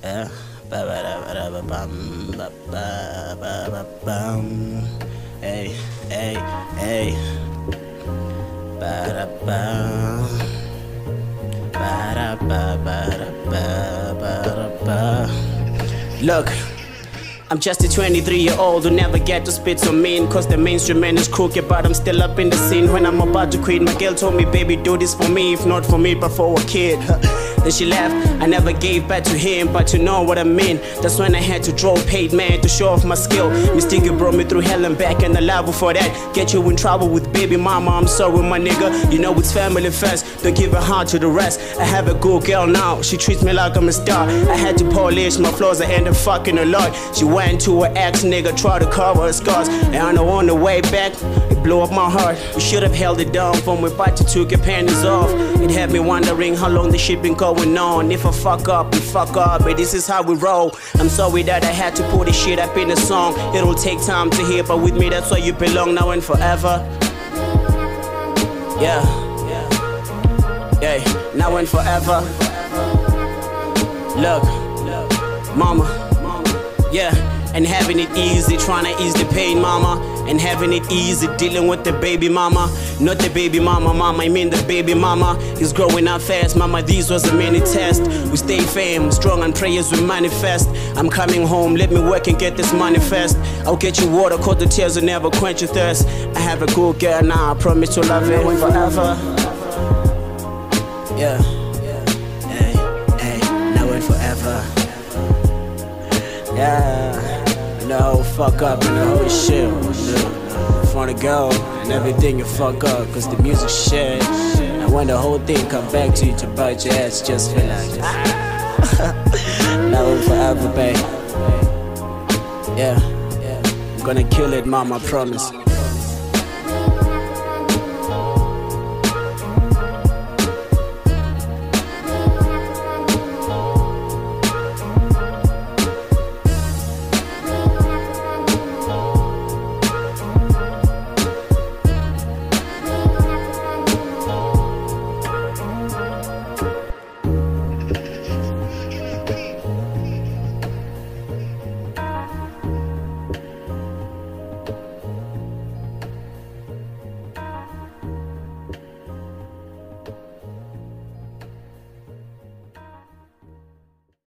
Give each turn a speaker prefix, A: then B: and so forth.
A: Yeah. Ba-ba-da-ba-da-ba-bum, ba-ba-ba-ba-bum. Hey, hey, hey. Ba-da-ba. Ba-da-ba-ba-da-ba-ba-da-ba. Look, I'm just a 23-year-old who never get to spit so mean, cause the mainstream man is crooked, but I'm still up in the scene. When I'm about to quit, my girl told me, baby, do this for me, if not for me, but for a kid. Then she left, I never gave back to him, but you know what I mean. That's when I had to draw paid man to show off my skill. Mistake you brought me through hell and back, and the liable for that. Get you in trouble with baby mama, I'm sorry my nigga. You know it's family first, don't give a heart to the rest. I have a good girl now, she treats me like I'm a star. I had to polish my flaws, I ended fucking a lot. She went to her ex nigga, tried to cover her scars, and I know on the way back, it blew up my heart. We should have held it down from me, but you took your panties off. It had me wondering how long this shit been going on. If I fuck up, we fuck up, but this is how we roll. I'm sorry that I had to put this shit up in a song. It'll take time to hear, but with me that's where you belong now and forever. Yeah, yeah, now and forever. Look, mama, yeah. And having it easy, trying to ease the pain, mama. And having it easy, dealing with the baby mama. Not the baby mama, mama, I mean the baby mama. He's growing up fast, mama, this was a mini test. We stay firm, strong on prayers we manifest. I'm coming home, let me work and get this manifest. I'll get you water, cause the tears will never quench your thirst. I have a good girl now, I promise to love her forever. Yeah, hey, hey, now and forever. Yeah. No, fuck up and the whole shit. For the girl and everything you fuck up, cause the music shit. And when the whole thing come back to you to bite your ass, just feel like now and forever, babe. Yeah, I'm gonna kill it, mama, I promise.